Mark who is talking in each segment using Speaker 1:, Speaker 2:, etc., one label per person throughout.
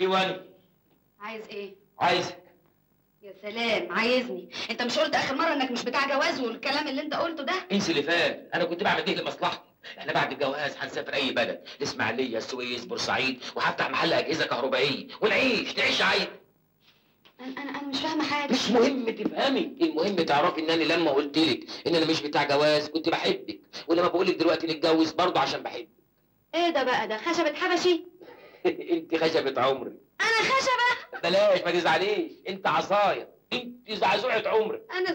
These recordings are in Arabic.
Speaker 1: ايواني.
Speaker 2: عايز ايه؟
Speaker 1: عايزك.
Speaker 2: يا سلام، عايزني؟ انت مش قلت اخر مره انك مش بتاع جواز والكلام اللي انت قلته ده؟
Speaker 1: انسي اللي فات، انا كنت بعمل ايه لمصلحتي. احنا بعد الجواز هنسافر اي بلد، الاسماعيليه، السويس، بورسعيد، وهفتح محل اجهزه كهربائيه ونعيش عايز.
Speaker 2: انا مش فاهمه حاجه.
Speaker 1: مش مهم تفهمي، المهم تعرفي ان انا لما قلت لك ان انا مش بتاع جواز كنت بحبك، ولما بقول لك دلوقتي نتجوز برضه عشان بحبك.
Speaker 2: ايه ده بقى؟ ده خشبه حبشي؟
Speaker 1: انت خشبه عمري.
Speaker 2: انا خشبه؟
Speaker 1: بلاش ما تزعليش، انت عصايه، انت زعزوعه عمري.
Speaker 2: انا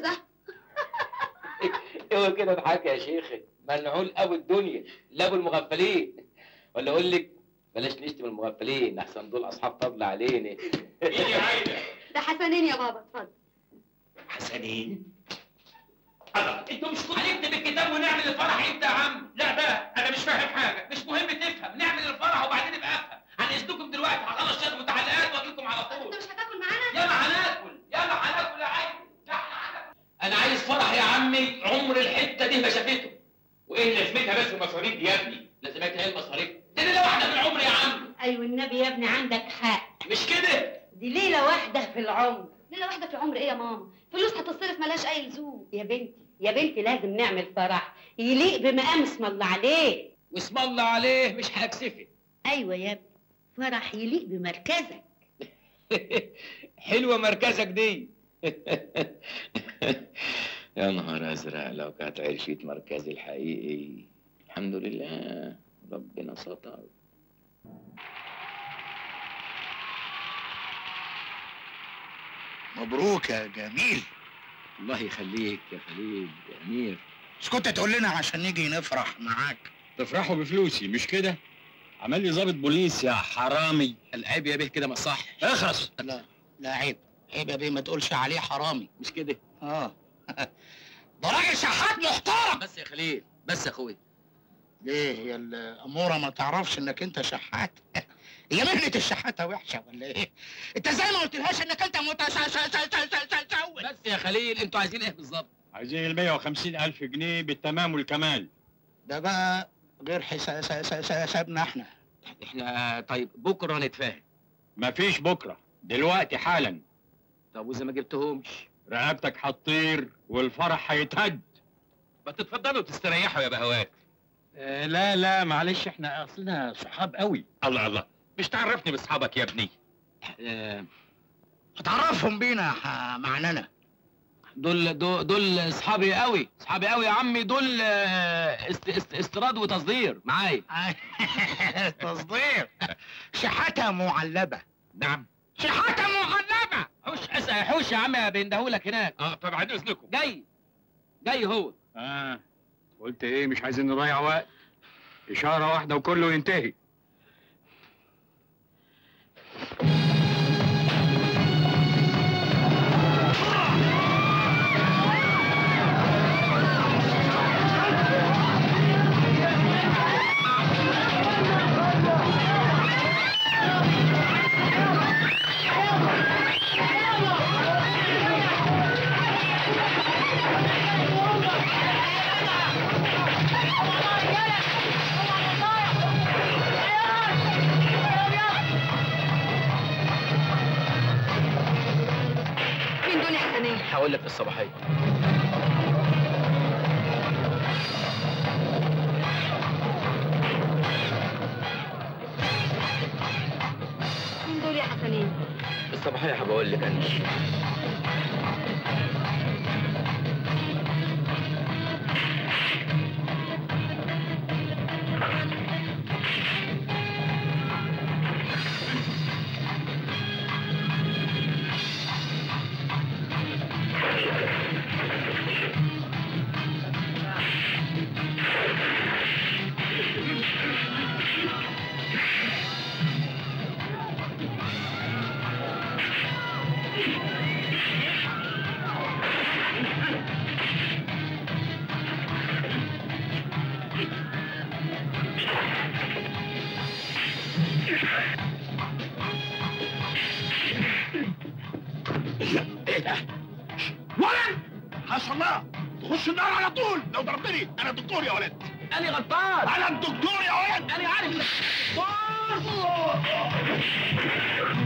Speaker 1: هو كده اضحك يا شيخه، منعول ابو الدنيا لا ابو المغفلين. ولا اقول لك بلاش نشتم المغفلين احسن دول اصحاب فضل علينا. ايه يا عايده؟
Speaker 2: ده حسنين يا بابا، اتفضل.
Speaker 1: حسنين؟ الله، انتوا مش كنتوا هنكتب الكتاب ونعمل الفرح امتى يا عم؟ لا بقى انا مش فاهم حاجه، مش مهم تفهم، نعمل الفرح وبعدين ابقى افهم. هنقصدكم دلوقتي، هخلص شويه متعلقات واجي لكم على طول.
Speaker 2: انت مش هتاكل معانا؟
Speaker 1: ياما هناكل يا عايده. انا عايز فرح يا عمي عمر الحته دي ما شافته. وايه لازمتها بس المصاريف دي يا ابني؟ لازمتها ايه المصاريف؟ دي ليله واحده في العمر يا عم.
Speaker 3: ايوه النبي يا ابني عندك حق،
Speaker 1: مش كده؟
Speaker 3: دي ليله واحده في العمر.
Speaker 2: ليله واحده في العمر ايه يا ماما؟ فلوس هتصرف ملهاش اي لزوم.
Speaker 3: يا بنتي لازم نعمل فرح يليق بمقام اسم الله عليه.
Speaker 1: واسم الله عليه مش هكسفك.
Speaker 3: ايوه يا ابني، فرح يليق بمركزك.
Speaker 1: حلوه مركزك دي. يا نهار ازرق لو كانت عرفت مركزي الحقيقي. الحمد لله ربنا ستر.
Speaker 4: مبروك يا جميل.
Speaker 1: الله يخليك يا خليل يا امير.
Speaker 4: مش كنت تقول لنا عشان نيجي نفرح معاك؟
Speaker 5: تفرحوا بفلوسي مش كده؟ عمل لي ضابط بوليس يا حرامي.
Speaker 1: العيب يا بيه كده ما صح.
Speaker 5: اخرس.
Speaker 4: لا عيب يا بيه، ما تقولش عليه حرامي.
Speaker 1: مش كده؟
Speaker 4: ده راجل شحات محترم.
Speaker 1: بس يا خليل، بس يا اخويا.
Speaker 4: ليه هي الاموره ما تعرفش انك انت شحات؟ هي مهنه الشحاته وحشه ولا ايه؟ انت ازاي ما قلتلهاش انك انت
Speaker 1: بس يا خليل، انتوا عايزين ايه بالظبط؟
Speaker 5: عايزين 150,000 جنيه بالتمام والكمال.
Speaker 4: ده بقى غير حسابنا
Speaker 1: احنا طيب بكره نتفاهم.
Speaker 5: مفيش بكره، دلوقتي حالا.
Speaker 1: طب واذا ما جبتهمش؟
Speaker 5: رقبتك هتطير والفرح هيتهد.
Speaker 1: ما تتفضلوا تستريحوا يا بهوات.
Speaker 5: لا معلش، احنا اصلنا صحاب قوي.
Speaker 1: الله، مش تعرفني باصحابك يا ابني.
Speaker 4: هتعرفهم بينا معنانا.
Speaker 1: دول اصحابي قوي يا عمي. دول استيراد وتصدير معايا.
Speaker 4: تصدير شحاته معلبه.
Speaker 1: نعم،
Speaker 4: شحاته معلبه.
Speaker 1: حوش يا عم، بيندهولك هناك.
Speaker 5: طب بعد اذنكم.
Speaker 1: جاي هو.
Speaker 5: قلت ايه؟ مش عايزين نضيع وقت. اشاره واحده وكله ينتهي.
Speaker 1: هقول لك في الصباحيه.
Speaker 2: مين دول يا حسنين؟
Speaker 1: في الصباحيه هبقول لك انا.
Speaker 4: ولد حسن الله، تخش النار على طول لو ضربتني. انا الدكتور يا ولد.
Speaker 1: انا غلطان.
Speaker 4: انا الدكتور يا ولد.
Speaker 1: انا عارف.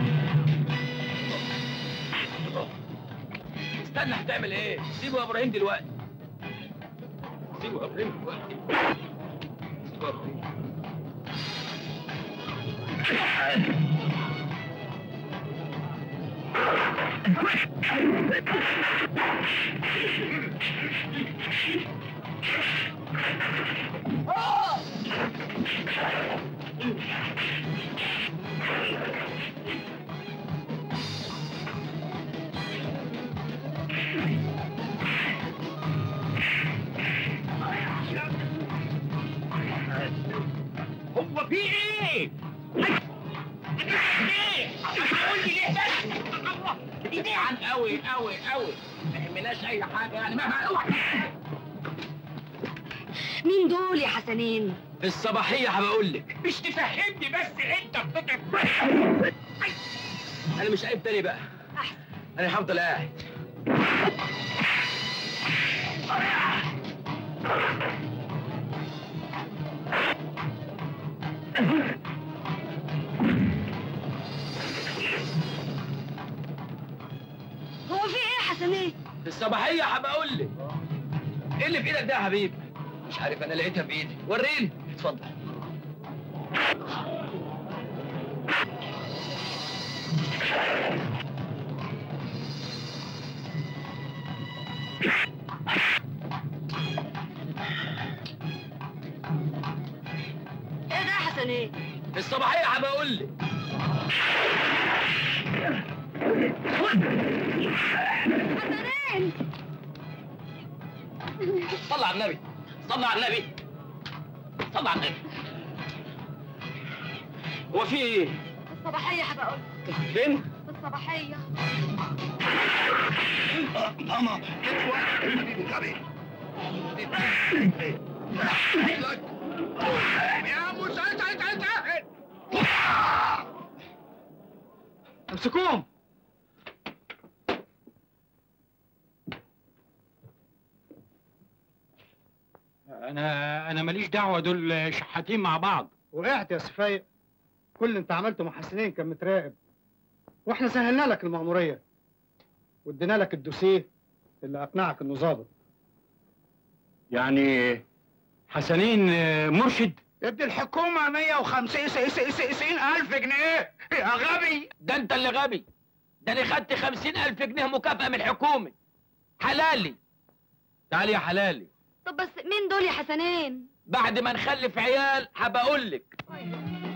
Speaker 1: استنى هتعمل ايه؟ سيبه يا ابراهيم دلوقتي. سيبه يا ابراهيم دلوقتي. سيبه يا ابراهيم. هو في ايه؟ هتقول لي ليه بس؟ دي عن قوي قوي قوي، ما يهمناش اي حاجه يعني مهما اوعى.
Speaker 2: مين دول يا حسنين؟
Speaker 1: الصباحيه هبقول لك. مش تفهمني بس انت بتتعب. انا مش قايب تاني بقى. انا هفضل قاعد.
Speaker 2: هو في ايه يا حسنين؟
Speaker 1: الصباحيه هبقول لك. ايه اللي في ايدك ده يا حبيبي؟ مش عارف، انا لقيتها في ايدي. وريني. اتفضل.
Speaker 2: ايه ده يا حسنين؟
Speaker 1: الصباحيه هبقول لك.
Speaker 2: حسنين!
Speaker 1: صلى على النبي. صلى على النبي. صلى على النبي. هو في ايه؟
Speaker 2: الصباحية هبقول.
Speaker 1: فين؟
Speaker 2: الصباحية.
Speaker 4: ماما غبي. يا موسى انت امسكوهم.
Speaker 5: انا ماليش دعوه، دول شحاتين مع بعض.
Speaker 6: وقعت يا سفايق. كل اللي انت عملته مع حسنين كان متراقب، واحنا سهلنا لك المأمورية وادينا لك الدوسيه اللي اقنعك انه ظابط.
Speaker 5: يعني حسنين مرشد؟
Speaker 4: ادي الحكومة 150,000 جنيه يا غبي.
Speaker 1: ده انت اللي غبي. ده انا خدت 50,000 جنيه مكافأة من الحكومة. حلالي. تعالي يا حلالي.
Speaker 2: طب بس مين دول يا حسنين؟
Speaker 1: بعد ما نخلف عيال هبقول لك.
Speaker 2: طيب.